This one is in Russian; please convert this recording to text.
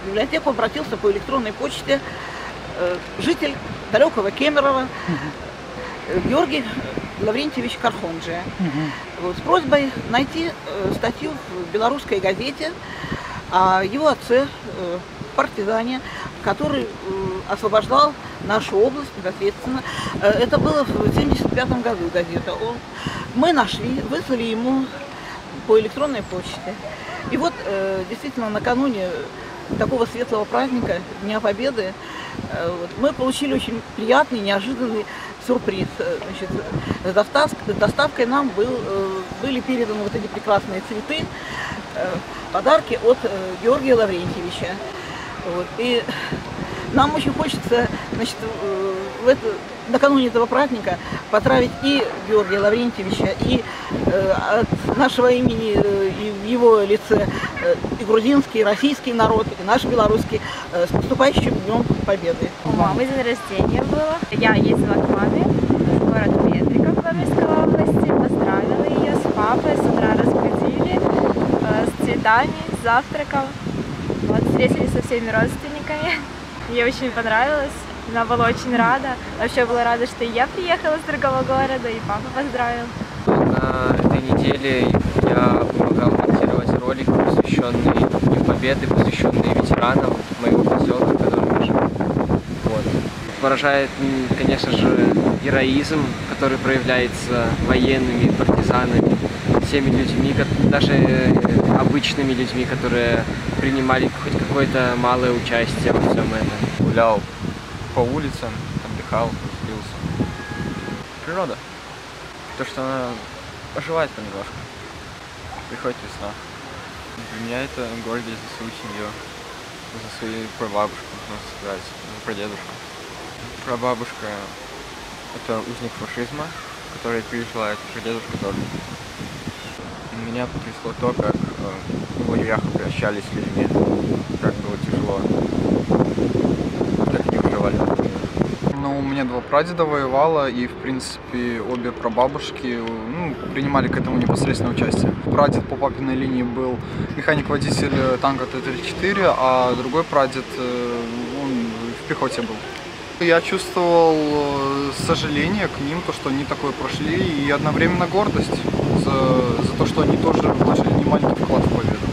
библиотеку обратился по электронной почте житель далекого Кемерово Георгий Лаврентьевич Кархонджия вот, с просьбой найти статью в белорусской газете о его отце, партизане, который освобождал нашу область непосредственно. Это было в 1975 году газета. Мы нашли, выслали ему по электронной почте. И вот действительно накануне такого светлого праздника, Дня Победы, мы получили очень приятный, неожиданный сюрприз. Значит, с доставкой нам были переданы вот эти прекрасные цветы, подарки от Георгия Лаврентьевича. Вот. И нам очень хочется, значит, накануне этого праздника поздравить и Георгия Лаврентьевича, и от нашего имени, и в его лице и грузинский, и российский народ, и наш белорусский с наступающим Днем Победы. У мамы день рождения было. Я ездила к маме в город Петриков Гомельской области, поздравила ее с папой, с утра разбудили, с цветами, с завтраком. Вот, встретились со всеми родственниками. Ей очень понравилось, она была очень рада. Вообще была рада, что и я приехала с другого города, и папа поздравил. На этой неделе я помогал монтировать ролик, посвященный Дню Победы, посвященный ветеранам моего поселка, в котором я живу. Вот. Поражает, конечно же, героизм, который проявляется военными, партизанами, всеми людьми, даже обычными людьми, которые принимали хоть какое-то малое участие во всем этом. Гулял по улицам, отдыхал, веселился. Природа. То, что она оживает понемножку. Приходит весна. Для меня это гордость за свою семью, за свою прабабушку, можно сказать, за прадедушку. Прабабушка – это узник фашизма, который пережила, это прадедушка тоже. Меня потрясло то, как в лагерях обращались с людьми, как было тяжело, как они выживали. Ну, у меня два прадеда воевало, и, в принципе, обе прабабушки принимали к этому непосредственное участие. Прадед по папиной линии был механик-водитель танка Т-34, а другой прадед, он в пехоте был. Я чувствовал сожаление к ним, то, что они такое прошли, и одновременно гордость за то, что они тоже вложили немаленький вклад в победу.